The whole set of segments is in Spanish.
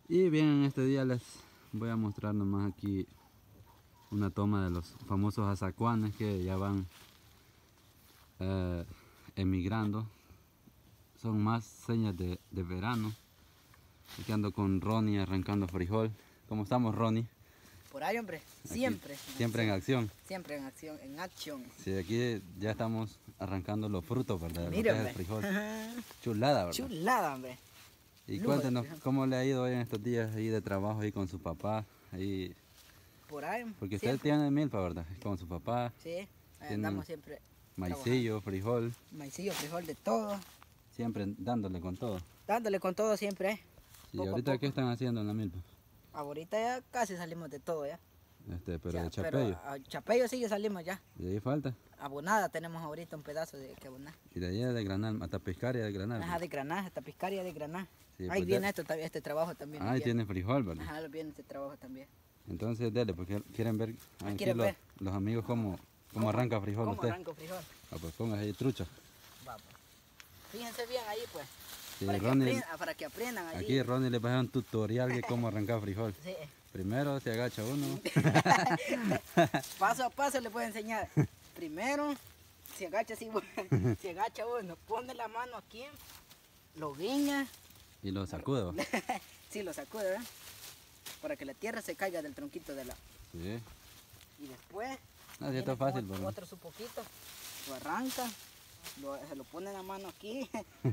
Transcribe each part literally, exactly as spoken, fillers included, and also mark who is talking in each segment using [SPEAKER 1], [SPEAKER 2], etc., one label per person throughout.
[SPEAKER 1] Y bien, en este día les voy a mostrar nomás aquí una toma de los famosos azacuanes que ya van eh, emigrando. Son más señas de, de verano. Aquí ando con Ronnie arrancando frijol. ¿Cómo estamos, Ronnie?
[SPEAKER 2] Por ahí, hombre, siempre.
[SPEAKER 1] Aquí, siempre en acción.
[SPEAKER 2] Siempre en acción, en acción.
[SPEAKER 1] Sí, aquí ya estamos arrancando los frutos, ¿verdad?
[SPEAKER 2] Mira,
[SPEAKER 1] lo que es el frijol. Chulada, ¿verdad?
[SPEAKER 2] Chulada, hombre.
[SPEAKER 1] Y
[SPEAKER 2] Lujo
[SPEAKER 1] cuéntenos cómo le ha ido hoy en estos días ahí de trabajo ahí con su papá. Ahí...
[SPEAKER 2] Por ahí.
[SPEAKER 1] Porque usted
[SPEAKER 2] siempre.
[SPEAKER 1] tiene milpa, ¿verdad? Con su papá.
[SPEAKER 2] Sí, ahí
[SPEAKER 1] tiene
[SPEAKER 2] andamos siempre.
[SPEAKER 1] Maicillo, frijol.
[SPEAKER 2] Maicillo, frijol, de todo.
[SPEAKER 1] Siempre dándole con todo.
[SPEAKER 2] Dándole con todo siempre.
[SPEAKER 1] ¿Y
[SPEAKER 2] Poco a
[SPEAKER 1] ahorita
[SPEAKER 2] poco.
[SPEAKER 1] qué están haciendo en la milpa?
[SPEAKER 2] Ahorita ya casi salimos de todo ya.
[SPEAKER 1] Este, pero
[SPEAKER 2] Ya,
[SPEAKER 1] de chapello.
[SPEAKER 2] Pero a Chapello sí ya salimos ya.
[SPEAKER 1] ¿Y ahí falta?
[SPEAKER 2] Abonada tenemos ahorita un pedazo de que abonar.
[SPEAKER 1] Y de ahí de granal, hasta pescar y de granal.
[SPEAKER 2] Ajá, de granada, esta piscaria de granada.
[SPEAKER 1] Sí,
[SPEAKER 2] Ahí
[SPEAKER 1] pues
[SPEAKER 2] viene
[SPEAKER 1] ya...
[SPEAKER 2] esto, también, este trabajo también.
[SPEAKER 1] Ah, ahí tiene frijol, ¿verdad?
[SPEAKER 2] Ajá, lo viene este trabajo también.
[SPEAKER 1] Entonces dele, porque quieren ver aquí
[SPEAKER 2] ¿Quieren
[SPEAKER 1] los,
[SPEAKER 2] ver?
[SPEAKER 1] los amigos cómo, cómo arranca frijol
[SPEAKER 2] ¿Cómo
[SPEAKER 1] usted.
[SPEAKER 2] arranco frijol?
[SPEAKER 1] Ah, pues póngase ahí trucha.
[SPEAKER 2] Vamos. Fíjense bien ahí pues.
[SPEAKER 1] Sí,
[SPEAKER 2] para,
[SPEAKER 1] Ronnie,
[SPEAKER 2] que aprendan, para que aprendan allí.
[SPEAKER 1] aquí Ronnie le va a dar un tutorial de cómo arrancar frijol.
[SPEAKER 2] Sí.
[SPEAKER 1] Primero se agacha uno.
[SPEAKER 2] Paso a paso le puedo enseñar. Primero, se agacha así, se agacha uno, pone la mano aquí, lo guiña.
[SPEAKER 1] Y lo sacude, ¿va?
[SPEAKER 2] Sí, lo sacude, ¿verdad? Para que la tierra se caiga del tronquito de la...
[SPEAKER 1] Sí.
[SPEAKER 2] Y después...
[SPEAKER 1] No, sí, esto es fácil,
[SPEAKER 2] otro,
[SPEAKER 1] ¿verdad?
[SPEAKER 2] otro su poquito, lo arranca, lo, se lo pone la mano aquí.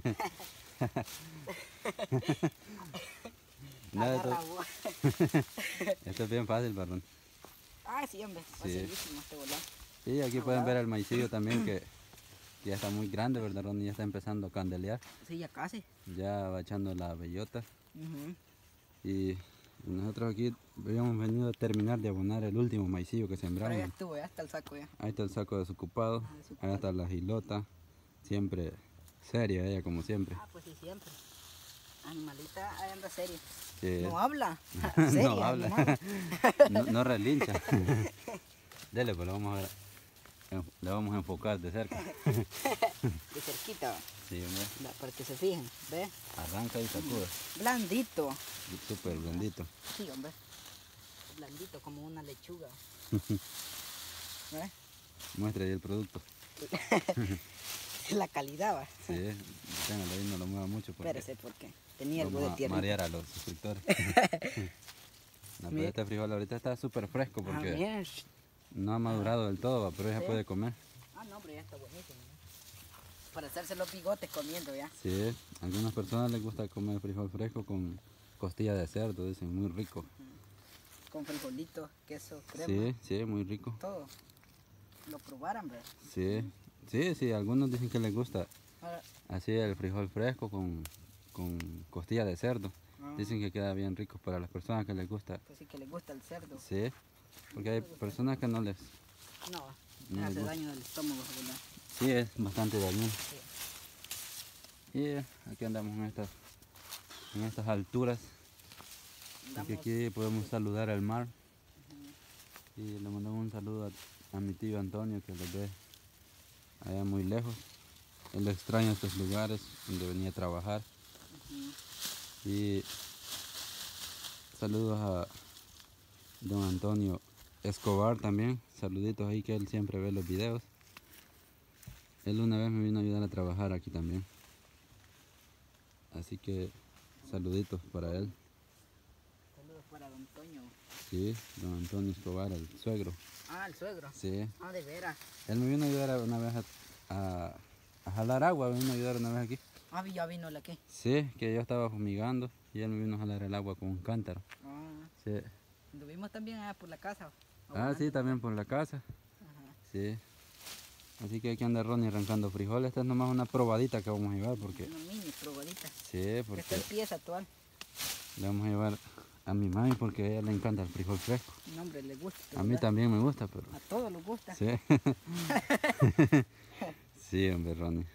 [SPEAKER 1] No,
[SPEAKER 2] Agarra
[SPEAKER 1] esto,
[SPEAKER 2] agua.
[SPEAKER 1] esto es bien fácil, perdón.
[SPEAKER 2] Ah, sí, hombre, facilísimo este volante.
[SPEAKER 1] Sí, aquí pueden ver el maicillo también que, que ya está muy grande, ¿verdad, Ronnie? Ya está empezando a candelear.
[SPEAKER 2] Sí, ya casi.
[SPEAKER 1] Ya va echando la bellota.
[SPEAKER 2] Uh-huh.
[SPEAKER 1] Y nosotros aquí habíamos venido a terminar de abonar el último maicillo que
[SPEAKER 2] Pero
[SPEAKER 1] sembramos.
[SPEAKER 2] ya estuvo, ya está el saco ya.
[SPEAKER 1] Ahí está el saco desocupado.
[SPEAKER 2] Ah, desocupado.
[SPEAKER 1] Ahí está la gilota. Siempre seria ella, como siempre.
[SPEAKER 2] Ah, pues sí, siempre. Animalita, ahí anda seria.
[SPEAKER 1] Sí.
[SPEAKER 2] No habla. Seria,
[SPEAKER 1] No habla.
[SPEAKER 2] animal.
[SPEAKER 1] no, no relincha. Dele, pues lo vamos a ver. Le vamos a enfocar de cerca.
[SPEAKER 2] De cerquita,
[SPEAKER 1] Sí, hombre.
[SPEAKER 2] la- para que se fijen, ¿ves?
[SPEAKER 1] Arranca y sacude.
[SPEAKER 2] Blandito.
[SPEAKER 1] Súper blandito.
[SPEAKER 2] Sí, hombre. Blandito como una lechuga. ¿Ves?
[SPEAKER 1] Muestra ahí el producto.
[SPEAKER 2] La calidad, va.
[SPEAKER 1] Sí, téngalo ahí, no lo mueva mucho porque
[SPEAKER 2] Espérese, porque tenía algo
[SPEAKER 1] vamos
[SPEAKER 2] de
[SPEAKER 1] a
[SPEAKER 2] tierra.
[SPEAKER 1] marear a los suscriptores. No, pero
[SPEAKER 2] Mira.
[SPEAKER 1] este frijol ahorita está súper fresco
[SPEAKER 2] Ah,
[SPEAKER 1] porque
[SPEAKER 2] bien.
[SPEAKER 1] no ha madurado del todo, pero ya
[SPEAKER 2] Sí.
[SPEAKER 1] puede comer.
[SPEAKER 2] Ah, no, pero ya está buenísimo. ¿no? Para hacerse los bigotes comiendo ya.
[SPEAKER 1] Sí, a algunas personas les gusta comer frijol fresco con costilla de cerdo, dicen, muy rico.
[SPEAKER 2] Con frijolitos, queso, crema,
[SPEAKER 1] Sí, sí, muy rico.
[SPEAKER 2] todo. Lo probaran, ¿verdad?
[SPEAKER 1] Sí, sí, sí, algunos dicen que les gusta
[SPEAKER 2] Ahora,
[SPEAKER 1] así el frijol fresco con, con costilla de cerdo.
[SPEAKER 2] ah,
[SPEAKER 1] Dicen que queda bien rico para las personas que les gusta.
[SPEAKER 2] pues sí que les gusta el cerdo.
[SPEAKER 1] Sí, porque hay personas que no les...
[SPEAKER 2] No,
[SPEAKER 1] No
[SPEAKER 2] me
[SPEAKER 1] les
[SPEAKER 2] hace
[SPEAKER 1] gusta.
[SPEAKER 2] daño al estómago, ¿verdad?
[SPEAKER 1] Sí, es bastante dañino.
[SPEAKER 2] Sí.
[SPEAKER 1] Y eh, aquí andamos en estas, en estas alturas. Porque
[SPEAKER 2] Andamos-
[SPEAKER 1] aquí podemos saludar al mar. Y le mandamos un saludo a, a mi tío Antonio que lo ve allá muy lejos. Él extraña estos lugares donde venía a trabajar.
[SPEAKER 2] Ujú.
[SPEAKER 1] Y saludos a don Antonio Escobar también. Saluditos ahí que él siempre ve los videos. Él una vez me vino a ayudar a trabajar aquí también. Así que saluditos para él.
[SPEAKER 2] Saludos para don Toño.
[SPEAKER 1] Sí, don Antonio Escobar, el suegro.
[SPEAKER 2] Ah, el suegro.
[SPEAKER 1] Sí.
[SPEAKER 2] Ah, de veras.
[SPEAKER 1] Él me vino a ayudar una vez a, a, a jalar agua, me vino a ayudar una vez aquí.
[SPEAKER 2] Ah, ya vino la que.
[SPEAKER 1] Sí, que yo estaba fumigando y él me vino a jalar el agua con un cántaro.
[SPEAKER 2] Ah,
[SPEAKER 1] Sí.
[SPEAKER 2] anduvimos también allá por la casa.
[SPEAKER 1] Ah, sí, también por la casa.
[SPEAKER 2] Ajá.
[SPEAKER 1] Sí. Así que aquí anda Ronnie arrancando frijoles. Esta es nomás una probadita que vamos a llevar porque...
[SPEAKER 2] Una mini probadita.
[SPEAKER 1] Sí,
[SPEAKER 2] Esta
[SPEAKER 1] porque
[SPEAKER 2] es pieza actual.
[SPEAKER 1] le vamos a llevar a mi mami porque a ella le encanta el frijol fresco.
[SPEAKER 2] No, hombre, le gusta.
[SPEAKER 1] A mí
[SPEAKER 2] ¿verdad?
[SPEAKER 1] también me gusta, pero...
[SPEAKER 2] A todos les gusta.
[SPEAKER 1] Sí. Sí, hombre, Ronnie.